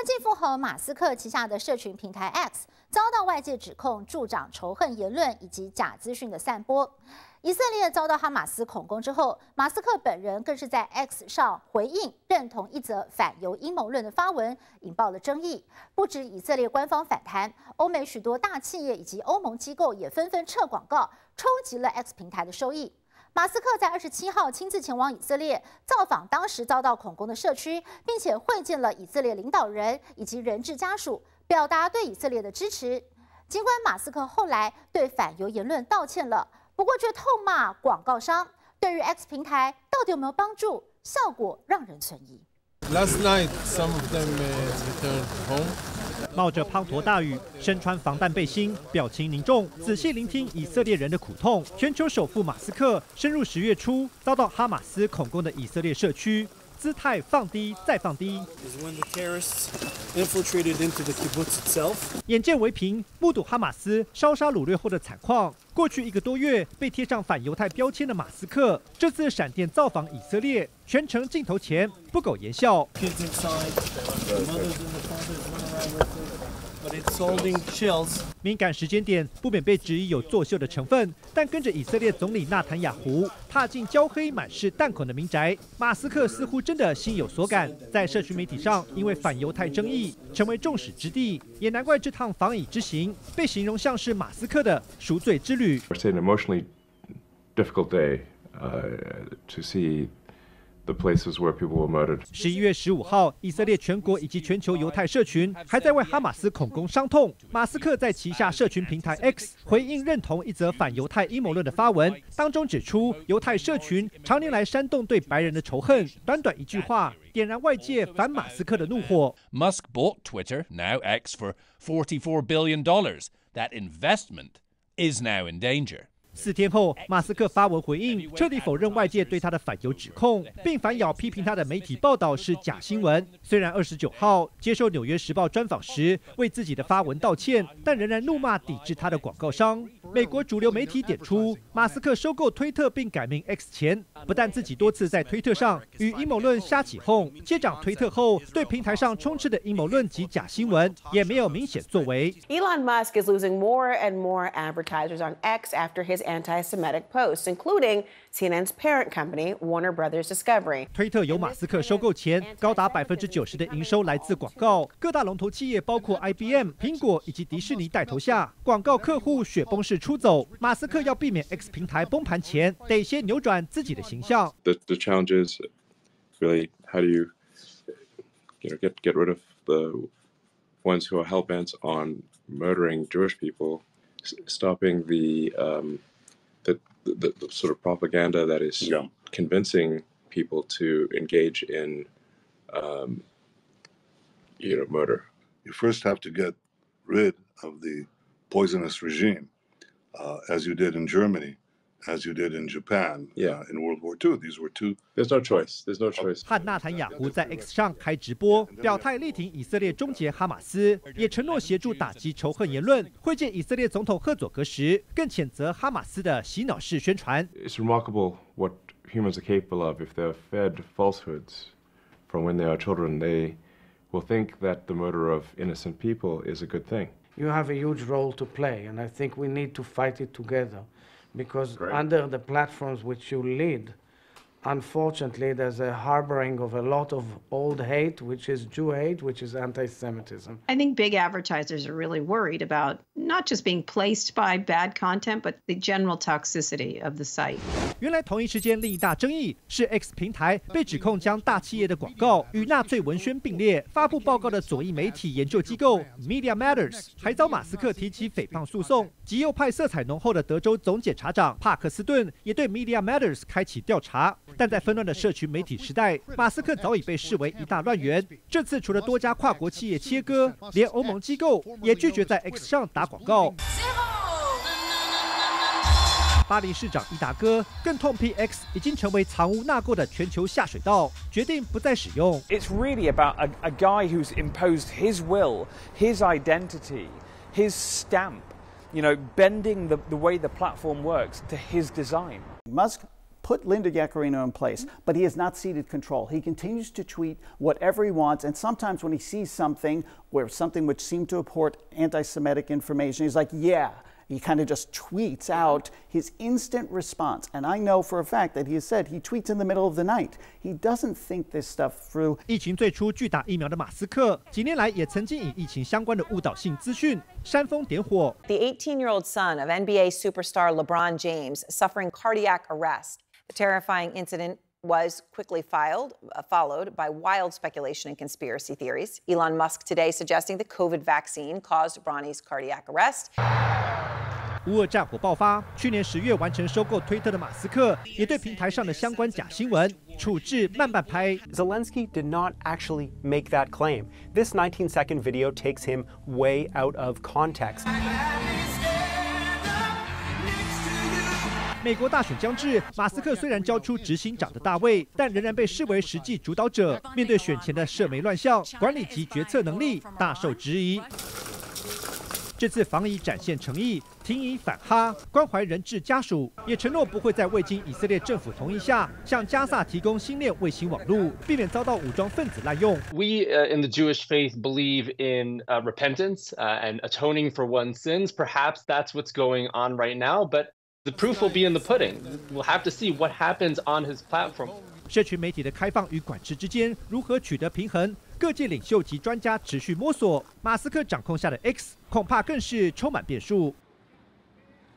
科技富豪马斯克旗下的社群平台 X 遭到外界指控助长仇恨言论以及假资讯的散播。以色列遭到哈马斯恐攻之后，马斯克本人更是在 X 上回应认同一则反犹阴谋论的发文，引爆了争议。不止以色列官方反弹，欧美许多大企业以及欧盟机构也纷纷撤广告，冲击了 X 平台的收益。马斯克在27号亲自前往以色列，造访当时遭到恐攻的社区，并且会见了以色列领导人以及人质家属，表达对以色列的支持。尽管马斯克后来对反犹言论道歉了，不过却痛骂广告商。对于 X 平台到底有没有帮助，效果让人存疑。 Last night, some of them returned home. 冒着滂沱大雨，身穿防弹背心，表情凝重，仔细聆听以色列人的苦痛。全球首富马斯克深入10月初遭到哈马斯恐攻的以色列社区，姿态放低再放低。眼见为凭，目睹哈马斯烧杀掳掠后的惨况。过去1个多月被贴上反犹太标签的马斯克，这次闪电造访以色列，全程镜头前不苟言笑。敏感时间点不免被质疑有作秀的成分，但跟着以色列总理纳坦雅胡踏进焦黑满是弹孔的民宅，马斯克似乎真的心有所感，在社群媒体上因为反犹太争议成为众矢之的，也难怪这趟访以之行被形容像是马斯克的赎罪之旅。 It's an emotionally difficult day to see the places where people were murdered. 11月15号，以色列全国以及全球犹太社群还在为哈马斯恐攻伤痛。马斯克在旗下社群平台 X 回应认同一则反犹太阴谋论的发文，当中指出犹太社群常年来煽动对白人的仇恨，短短一句话点燃外界反马斯克的怒火。 Musk bought Twitter, now X, for $44 billion. That investment is now in danger. 4天后，马斯克发文回应，彻底否认外界对他的反犹指控，并反咬批评他的媒体报道是假新闻。虽然29号接受《纽约时报》专访时为自己的发文道歉，但仍然怒骂抵制他的广告商。美国主流媒体点出，马斯克收购推特并改名 X 前，不但自己多次在推特上与阴谋论瞎起哄，接掌推特后，对平台上充斥的阴谋论及假新闻也没有明显作为。 Elon Musk is losing more and more advertisers on X after his anti-Semitic posts, including CNN's parent company, Warner Brothers Discovery. 推特由马斯克收购前，高达90%的营收来自广告。各大龙头企业包括 IBM、苹果以及迪士尼带头下，广告客户雪崩式出走。马斯克要避免 X 平台崩盘前，得先扭转自己的形象。 The challenge is really how do you get rid of the ones who are hell bent on murdering Jewish people, stopping the sort of propaganda that is convincing people to engage in murder. You first have to get rid of the poisonous regime, as you did in Germany, as you did in Japan, in World War II. These were two. There's no choice. There's no choice. 汉纳坦雅胡在 X 上开直播，表态力挺以色列终结哈马斯，也承诺协助打击仇恨言论。会见以色列总统赫佐格时，更谴责哈马斯的洗脑式宣传。 It's remarkable what humans are capable of if they're fed falsehoods from when they are children. They will think that the murder of innocent people is a good thing. You have a huge role to play, and I think we need to fight it together. Because under the platforms which you lead, unfortunately, there's a harboring of a lot of old hate, which is Jew hate, which is anti-Semitism. I think big advertisers are really worried about not just being placed by bad content, but the general toxicity of the site. 原来同一时间，另一大争议是 X 平台被指控将大企业的广告与纳粹文宣并列。发布报告的左翼媒体研究机构 Media Matters 还遭马斯克提起诽谤诉讼。极右派色彩浓厚的德州总检察长帕克斯顿也对 Media Matters 开启调查。但在纷乱的社群媒体时代，马斯克早已被视为一大乱源。这次除了多家跨国企业切割，连欧盟机构也拒绝在 X 上打广告。巴黎市长伊达哥更痛批 X 已经成为藏污纳垢的全球下水道，决定不再使用。 It's really about a guy who's imposed his will, his identity, his stamp, bending the way the platform works to his design. Musk put Linda Yaccarino in place, but he has not ceded control. He continues to tweet whatever he wants, and sometimes when he sees something which seemed to report anti-Semitic information, he's like, yeah. He kind of just tweets out his instant response. And I know for a fact that he has said he tweets in the middle of the night. He doesn't think this stuff through. 疫情最初拒打疫苗的马斯克，几年来也曾经以疫情相关的误导性资讯煽风点火。 The 18-year-old son of NBA superstar LeBron James suffering cardiac arrest. The terrifying incident was quickly followed by wild speculation and conspiracy theories. Elon Musk today suggesting the COVID vaccine caused Bronny's cardiac arrest. 乌俄战火爆发，去年10月完成收购推特的马斯克，也对平台上的相关假新闻处置慢半拍。 Zelensky did not actually make that claim. This 19-second video takes him way out of context. 美国大选将至，马斯克虽然交出执行长的大位，但仍然被视为实际主导者。面对选前的社媒乱象，管理及决策能力大受质疑。这次防疫展现诚意，停以反哈，关怀人质家属，也承诺不会在未经以色列政府同意下，向加萨提供星链卫星网络，避免遭到武装分子滥用。 We in the Jewish faith believe in repentance and atoning for one's sins. Perhaps that's what's going on right now, but the proof will be in the pudding. We'll have to see what happens on his platform. 社群媒体的开放与管制之间如何取得平衡？各界领袖及专家持续摸索。马斯克掌控下的 X 恐怕更是充满变数。